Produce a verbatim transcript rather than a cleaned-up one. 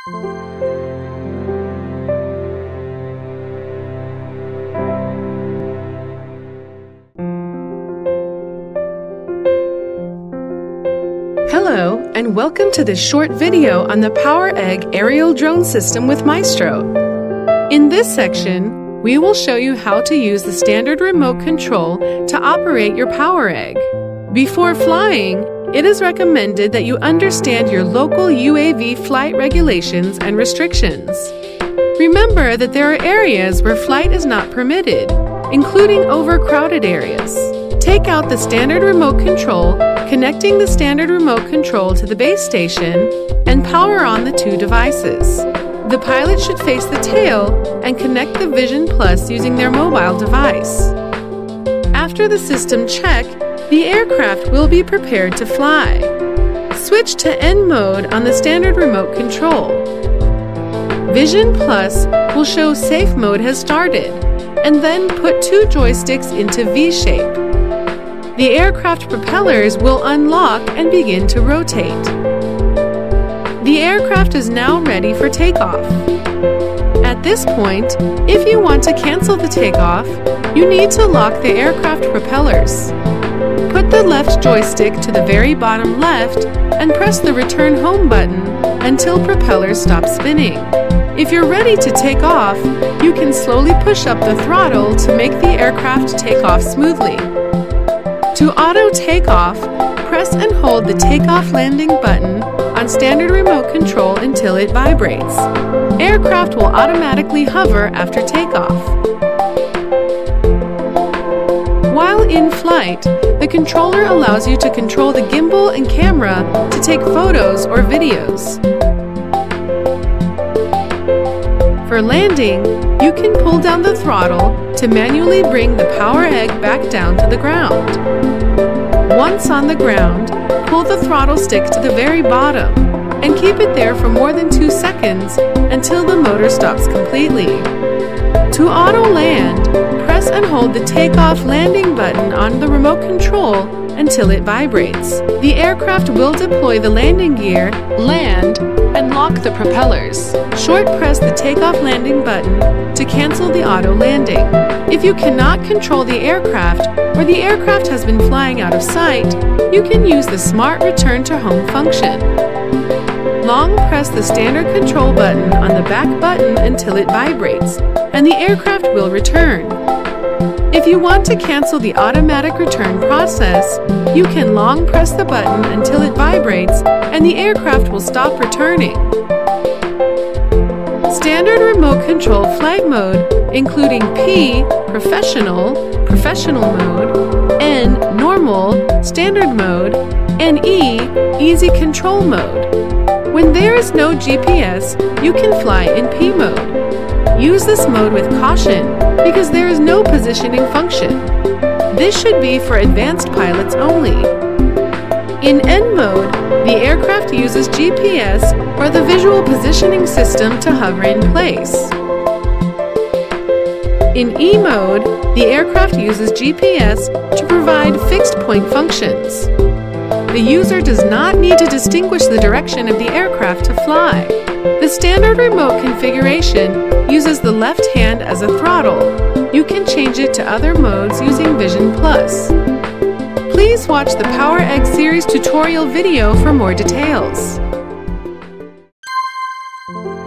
Hello, and welcome to this short video on the PowerEgg aerial drone system with Maestro. In this section, we will show you how to use the standard remote control to operate your PowerEgg. Before flying, it is recommended that you understand your local U A V flight regulations and restrictions. Remember that there are areas where flight is not permitted, including overcrowded areas. Take out the standard remote control, connecting the standard remote control to the base station, and power on the two devices. The pilot should face the tail and connect the Vision Plus using their mobile device. After the system check, the aircraft will be prepared to fly. Switch to N mode on the standard remote control. Vision Plus will show safe mode has started, and then put two joysticks into V shape. The aircraft propellers will unlock and begin to rotate. The aircraft is now ready for takeoff. At this point, if you want to cancel the takeoff, you need to lock the aircraft propellers. Put the left joystick to the very bottom left and press the return home button until propellers stop spinning. If you're ready to take off, you can slowly push up the throttle to make the aircraft take off smoothly. To auto takeoff, press and hold the takeoff landing button on standard remote control until it vibrates. Aircraft will automatically hover after takeoff. While in flight, the controller allows you to control the gimbal and camera to take photos or videos. For landing, you can pull down the throttle to manually bring the PowerEgg back down to the ground. Once on the ground, pull the throttle stick to the very bottom and keep it there for more than two seconds until the motor stops completely. To auto land, press and hold the takeoff landing button on the remote control until it vibrates. The aircraft will deploy the landing gear, land, and lock the propellers. Short press the takeoff landing button to cancel the auto landing. If you cannot control the aircraft or the aircraft has been flying out of sight, you can use the Smart Return to Home function. Long press the standard control button on the back button until it vibrates, and the aircraft will return. If you want to cancel the automatic return process, you can long press the button until it vibrates and the aircraft will stop returning. Standard remote control flight mode, including P, Professional, Professional mode, N, Normal, Standard mode, and E, Easy Control mode. When there is no G P S, you can fly in P mode. Use this mode with caution because there is no positioning function. This should be for advanced pilots only. In N mode, the aircraft uses G P S or the visual positioning system to hover in place. In E mode, the aircraft uses G P S to provide fixed point functions. The user does not need to distinguish the direction of the aircraft to fly. The standard remote configuration uses the left hand as a throttle. You can change it to other modes using Vision Plus. Please watch the PowerEgg series tutorial video for more details.